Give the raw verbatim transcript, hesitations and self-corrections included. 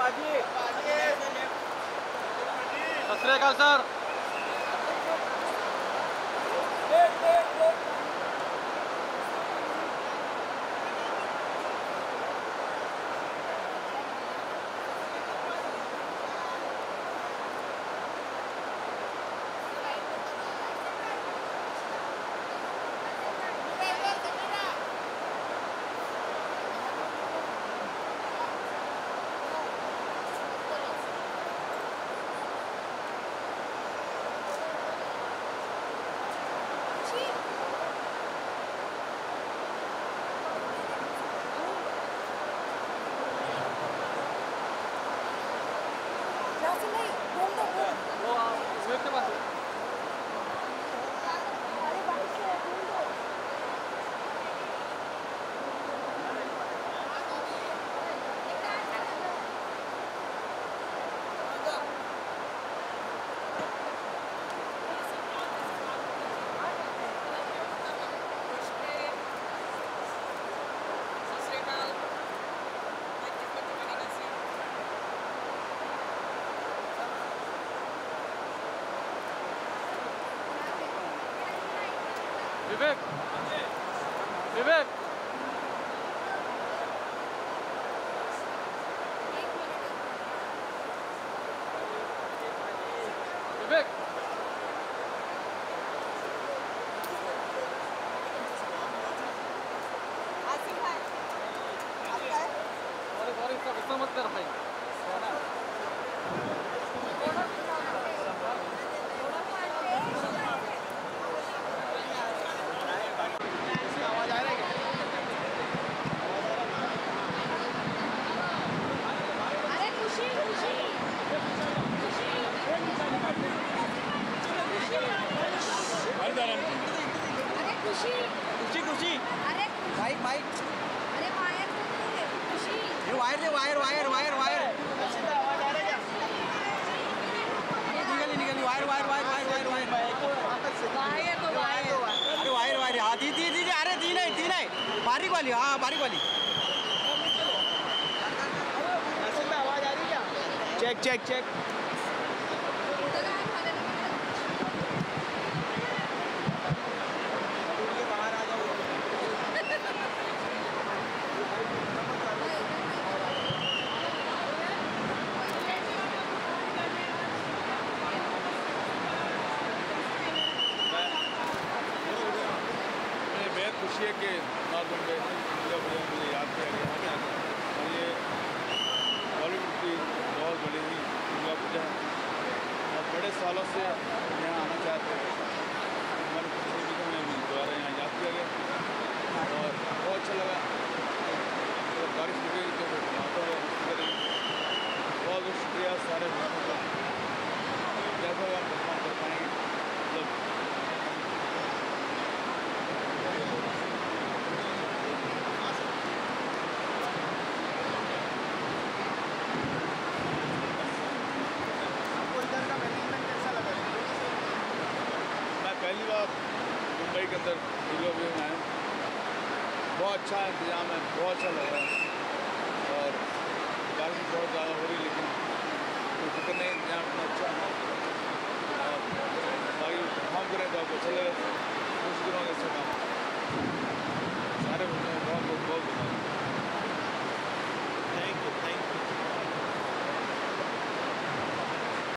सत Sri Akal sir. Vivek Vivek Vivek sorry sorry इसका गुस्सा मत कर भाई। खुशी खुशी खुशी अरे भाई भाई अरे वायर खुशी ये वायर दे वायर वायर वायर वायर आवाज आ रही है निकली निकली wire wire wire wire wire wire तो वायर अरे वायर वायर हाँ दी दी दी अरे दी नहीं दी नहीं बारीक वाली हाँ बारीक वाली आवाज आ रही है चेक चेक चेक खुशी है कि नॉर्थ मुंबई दुर्गा पूजा मुझे याद किया गया है और ये बॉलीवुड की बहुत बड़ी ही दुर्गा पूजा है और बड़े सालों से यहाँ आना चाहते हैं। हमारी खुशी भी हमें दोबारा यहाँ याद किया गया और बहुत अच्छा लगा। तो बारिश हो गई तो आता है बहुत बहुत शुक्रिया सारे लोगों का जैसा आप परफॉर्म कर पाएंगे मतलब पहली बार मुंबई के अंदर दुर्गा पूजा में आए बहुत अच्छा इंतजाम है बहुत अच्छा लग रहा है और बारिश बहुत ज़्यादा हो रही है लेकिन कोई फिक्र नहीं इंतजाम इतना अच्छा है।